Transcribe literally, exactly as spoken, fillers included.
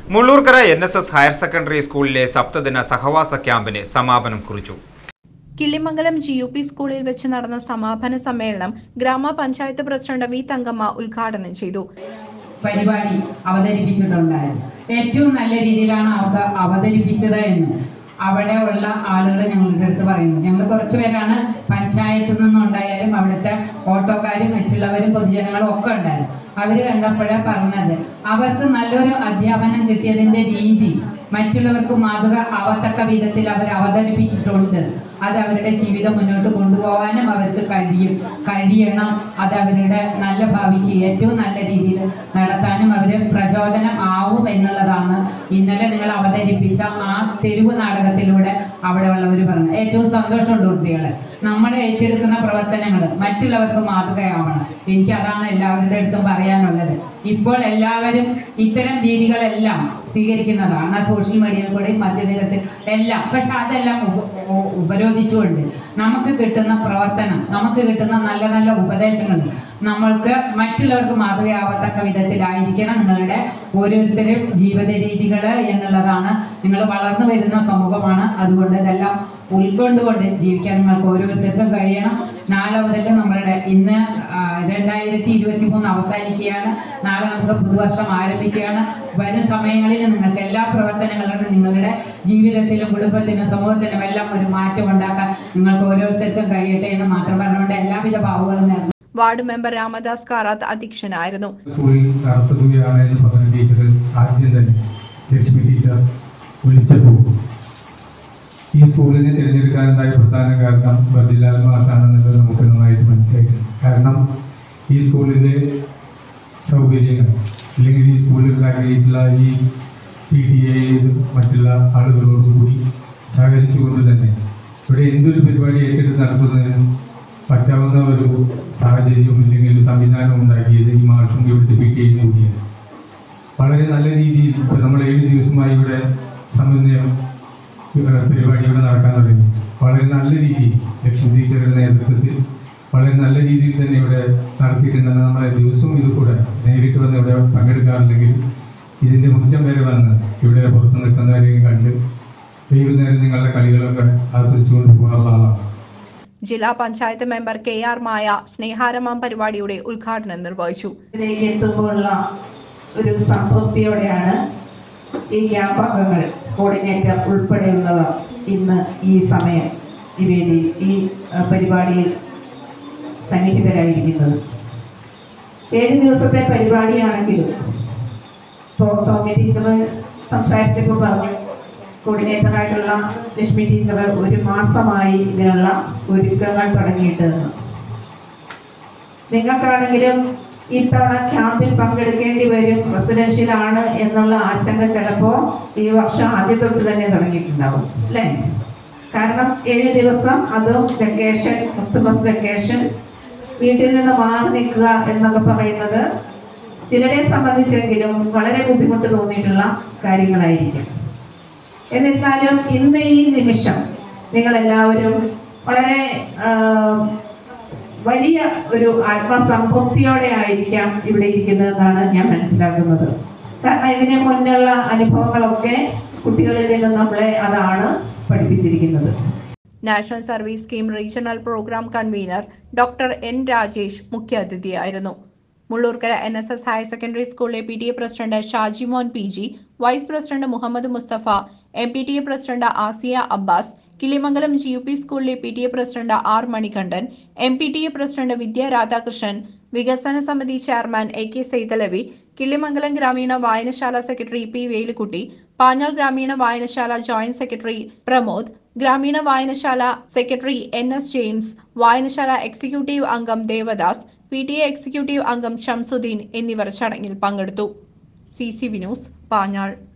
Mullurkara N S S higher secondary സ്കൂളിലെ സപ്തദിന സഹവാസ ക്യാമ്പിന് സമാപനം കുറിച്ചു. കിള്ളിമംഗലം ജി യു പി സ്കൂളിൽ വെച്ച് നടന്ന സമാപന സമ്മേളനം ഗ്രാമപഞ്ചായത്ത് പ്രസിഡന്റ് വി തങ്കമ്മ ഉദ്ഘാടനം ചെയ്തു. പരിപാടി അവതരിപ്പിച്ചിട്ടുണ്ടായിരുന്നു. ഏറ്റവും നല്ല രീതിയിലാണ് അവർക്ക് അവതരിപ്പിച്ചത് എന്ന് അവിടെ ഉള്ള ആളുകൾ ഞങ്ങളുടെ അടുത്ത് പറയുന്നു. ഞങ്ങൾ കുറച്ചു പേരാണ് പഞ്ചായത്തിൽ നിന്നുണ്ടായാലും അവിടുത്തെ ഓട്ടോക്കാരും മറ്റുള്ളവരും പൊതുജനങ്ങളും ഒക്കെ ഉണ്ടായിരുന്നു. അവർ കണ്ടപ്പോഴാണ് പറഞ്ഞത് അവർക്ക് നല്ലൊരു അധ്യാപനം കിട്ടിയതിൻ്റെ രീതി മറ്റുള്ളവർക്ക് മാതൃക ആവത്തക്ക വിധത്തിൽ അവർ അവതരിപ്പിച്ചിട്ടുണ്ട്. അത് അവരുടെ ജീവിതം മുന്നോട്ട് കൊണ്ടുപോകാനും അവർക്ക് കഴിയും കഴിയണം അത് അവരുടെ നല്ല ഭാവിക്ക് ഏറ്റവും നല്ല രീതിയിൽ നടത്താനും അവർ പ്രചോദനം ആവും എന്നുള്ളതാണ് ഇന്നലെ നിങ്ങൾ അവതരിപ്പിച്ച ആ തെരുവ് നാടകത്തിലൂടെ അവിടെ ഉള്ളവർ പറഞ്ഞു. ഏറ്റവും സന്തോഷമുണ്ട് കുട്ടികളെ. നമ്മൾ ഏറ്റെടുക്കുന്ന പ്രവർത്തനങ്ങൾ മറ്റുള്ളവർക്ക് മാതൃകയാവണം. എനിക്ക് അതാണ് എല്ലാവരുടെ അടുത്തും പറയാനുള്ളത്. ഇപ്പോൾ എല്ലാവരും ഇത്തരം രീതികളെല്ലാം സ്വീകരിക്കുന്നതാണ് സോഷ്യൽ മീഡിയയിൽ കൂടെ മധ്യതലത്തിൽ എല്ലാം. പക്ഷെ അതെല്ലാം ഉപരോധിച്ചുകൊണ്ട് നമുക്ക് കിട്ടുന്ന പ്രവർത്തനം, നമുക്ക് കിട്ടുന്ന നല്ല നല്ല ഉപദേശങ്ങൾ നമ്മൾക്ക് മറ്റുള്ളവർക്ക് മാതൃകയാവത്തക്ക വിധത്തിലായിരിക്കണം നിങ്ങളുടെ ഓരോരുത്തരും ജീവിത രീതികൾ എന്നുള്ളതാണ്. നിങ്ങൾ വളർന്നു വരുന്ന സമൂഹമാണ്. അതുകൊണ്ട് ഇതെല്ലാം ഉൾക്കൊണ്ടുകൊണ്ട് ജീവിക്കാൻ നിങ്ങൾക്ക് ഓരോരുത്തർക്കും കഴിയണം. നാളെ മുതൽ നമ്മളുടെ ഇന്ന് രണ്ടായിരത്തി ഇരുപത്തി മൂന്ന് അവസാനിക്കുകയാണ്. നാളെ നമുക്ക് പുതുവർഷം ആരംഭിക്കുകയാണ്. വരും സമയങ്ങളിൽ നിങ്ങൾക്ക് എല്ലാ പ്രവർത്തനങ്ങളും നിങ്ങളുടെ ജീവിതത്തിലും കുടുംബത്തിനും സമൂഹത്തിനും എല്ലാം ഒരു മാറ്റം ഉണ്ടാക്കാൻ നിങ്ങൾക്ക് ഓരോരുത്തർക്കും കഴിയട്ടെ എന്ന് മാത്രം പറഞ്ഞുകൊണ്ട് എല്ലാവിധ ഭാവുകളും നേർന്നു. വാർഡ് മെമ്പർ രാമദാസ് കാറാത്ത് അധ്യക്ഷനായിരുന്നു. സ്കൂളിൽ നടത്തുകയാണ് എന്ന് പറഞ്ഞ ടീച്ചർ ആദ്യം തന്നെ ലക്ഷ്മി ടീച്ചർ വിളിച്ചപ്പോൾ ഈ സ്കൂളിനെ തിരഞ്ഞെടുക്കാനുണ്ടായ പ്രധാന കാരണം ബർദിലാൽ മാഷാണെന്നുള്ളത് നമുക്ക് നന്നായിട്ട് മനസ്സിലായിട്ടുണ്ട്. കാരണം ഈ സ്കൂളിൻ്റെ സൗകര്യങ്ങൾ അല്ലെങ്കിൽ ഈ സ്കൂളിൽ ഉണ്ടാക്കിയിട്ടുള്ള ഈ പി ടി എ മറ്റുള്ള ആളുകളോടുകൂടി സഹകരിച്ചുകൊണ്ട് തന്നെ ഇവിടെ എന്തൊരു പരിപാടി ഏറ്റെടുത്ത് നടത്തുന്നതിനും പറ്റാവുന്ന ഒരു സാഹചര്യവും ഇല്ലെങ്കിൽ സംവിധാനം ഉണ്ടാക്കിയത് ഈ മാഷും ഇവിടുത്തെ പി ടി എയും കൂടിയാണ്. വളരെ നല്ല രീതിയിൽ ഇപ്പോൾ നമ്മൾ ഏഴ് ദിവസമായി ഇവിടെ സമന്വയം പരിപാടി ഇവിടെ നടക്കാൻ തുടങ്ങി. വളരെ നല്ല രീതിയിൽ ലക്ഷ്മി ടീച്ചറുടെ നേതൃത്വത്തിൽ വളരെ നല്ല രീതിയിൽ തന്നെ ഇവിടെ നടത്തിയിട്ടുണ്ടെന്ന് നമ്മളെ ദിവസവും ഇത് കൂടെ നേരിട്ട് വന്ന് ഇവിടെ പങ്കെടുക്കാറില്ലെങ്കിൽ ഇതിൻ്റെ മുറ്റം വരെ വന്ന് ഇവിടെ പുറത്ത് നിൽക്കുന്നവരെയും കണ്ട് വൈകുന്നേരം നിങ്ങളുടെ കളികളൊക്കെ ആസ്വദിച്ചുകൊണ്ട് പോകാറുള്ള ആളാണ്. ജില്ലാ panchayat member K R Maya സ്നേഹാരമം പരിപാടിയുടെ ഉദ്ഘാടനം നിർവഹിച്ചു. ഇതിലേക്ക് എത്തുമ്പോഴുള്ള ഒരു സംതൃപ്തിയോടെയാണ് ഈ ക്യാമ്പ് അംഗങ്ങൾ കോർഡിനേറ്റർ ഉൾപ്പെടെയുള്ളവർ ഇന്ന് ഈ സമയം ഈ വേദി ഈ പരിപാടിയിൽ സന്നിഹിതരായിരിക്കുന്നത്. ഏഴ് ദിവസത്തെ പരിപാടിയാണെങ്കിലും ഇപ്പോൾ സൗമ്യ ടീച്ചർ സംസാരിച്ചപ്പോൾ പറഞ്ഞു കോർഡിനേറ്ററായിട്ടുള്ള ലക്ഷ്മി ടീച്ചർ ഒരു മാസമായി ഇതിനുള്ള ഒരുക്കങ്ങൾ തുടങ്ങിയിട്ട്. നിങ്ങൾക്കാണെങ്കിലും ഇത്തവണ ക്യാമ്പിൽ പങ്കെടുക്കേണ്ടി വരും, റെസിഡൻഷ്യലാണ് എന്നുള്ള ആശങ്ക ചിലപ്പോൾ ഈ വർഷം ആദ്യം തൊട്ട് തന്നെ തുടങ്ങിയിട്ടുണ്ടാവും അല്ലേ? കാരണം ഏഴ് ദിവസം അതും വെക്കേഷൻ, ക്രിസ്മസ് വെക്കേഷൻ, വീട്ടിൽ നിന്ന് മാറി നിൽക്കുക എന്നൊക്കെ പറയുന്നത് ചിലരെ സംബന്ധിച്ചെങ്കിലും വളരെ ബുദ്ധിമുട്ട് തോന്നിയിട്ടുള്ള കാര്യങ്ങളായിരിക്കും. എന്നിരുന്നാലും ഇന്ന് ഈ നിമിഷം നിങ്ങളെല്ലാവരും വളരെ വലിയ ഒരു ആത്മസംതൃപ്തിയോടെ ആയിരിക്കാം ഇവിടെ ഇരിക്കുന്നതെന്നാണ് ഞാൻ മനസ്സിലാക്കുന്നത്. കാരണം ഇതിന് മുന്നുള്ള അനുഭവങ്ങളൊക്കെ കുട്ടികളിൽ നിന്ന് നമ്മളെ അതാണ് പഠിപ്പിച്ചിരിക്കുന്നത്. National service scheme regional programme convener doctor N Rajesh മുഖ്യാതിഥിയായിരുന്നു. Mullurkara N S S higher secondary സ്കൂളിലെ P T A president Shajimon P G, vice president Muhammad Mustafa, M P T A president Asiya Abbas, Kilimangalam G U P സ്കൂളിലെ P T A president R Manikandan, M P T A president Vidya Radhakrishnan, വികസന സമിതി chairman A K Saithalavi, Killimangalam ഗ്രാമീണ വായനശാല secretary P Velukutty, Panjal ഗ്രാമീണ വായനശാല joint secretary Pramod, ഗ്രാമീണ വായനശാല secretary N S James, വായനശാല എക്സിക്യൂട്ടീവ് അംഗം Devadas, P T A executive അംഗം ഷംസുദ്ദീൻ എന്നിവർ ചടങ്ങിൽ പങ്കെടുത്തു. C C V news, Panjal.